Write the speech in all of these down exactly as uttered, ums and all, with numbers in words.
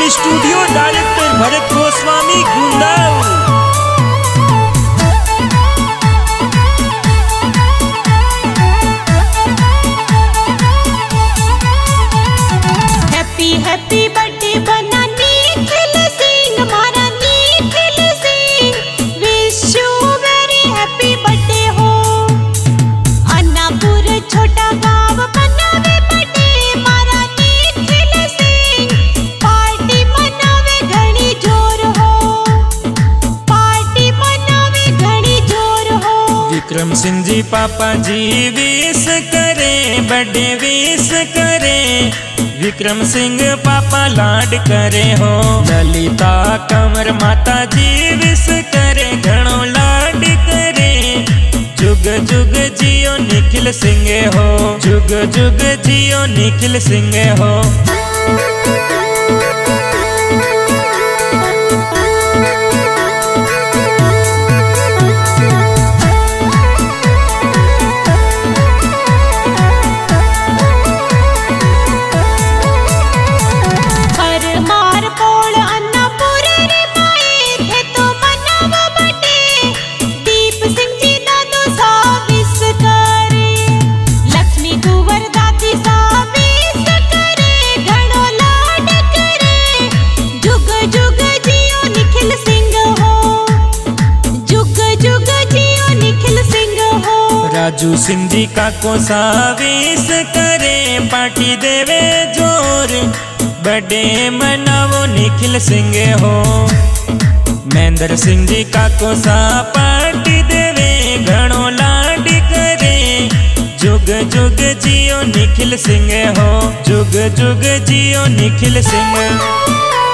Studio director Bharat Goswami गुंदाव। Happy happy birthday बना निखिल सिंह, हमारा Nikhil Singh. Wish you very happy birthday हो। अन्नापुर छोटा गांव मनावे बर्थडे हमारा निखिल सिंह। पार्टी मनावे घणी जोर हो, पार्टी मनावे घणी जोर हो। विक्रम सिंह जी पापा जी विश करे बर्थडे विश करे। विक्रम सिंह पापा लाड करे हो। ललिता कंवर माता जी विश करे घणो लाड करे। जुग जुग जियो निखिल सिंह हो, जुग जुग जियो निखिल सिंह हो। राजू सिंधी का कोसा विश करे पार्टी देवे जोर। बर्थडे मनावो निखिल सिंह हो। महेंद्र सिंह जी का कोसा पार्टी देवे घणो लाड करे। जुग जुग जियो निखिल सिंह हो, जुग जुग जियो निखिल सिंह।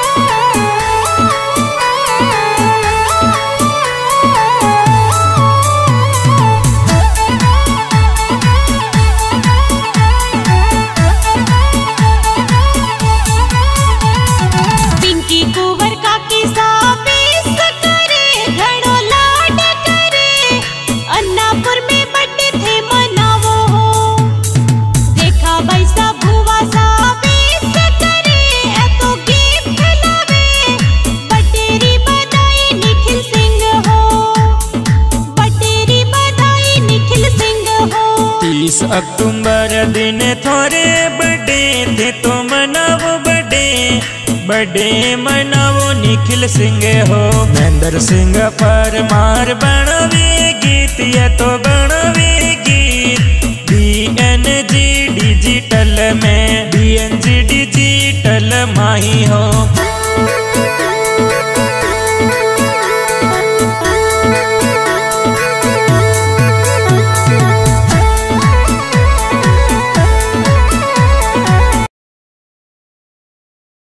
तीस अक्टूबर दिन थोड़े बर्थडे थे तो मनावो बर्थडे। बर्थडे मनावो निखिल सिंह हो। महेंद्र सिंह परमार बनवे गीत ये तो बनवे गीत। बी एन जी डिजिटल में बी एन जी डिजिटल माही हो।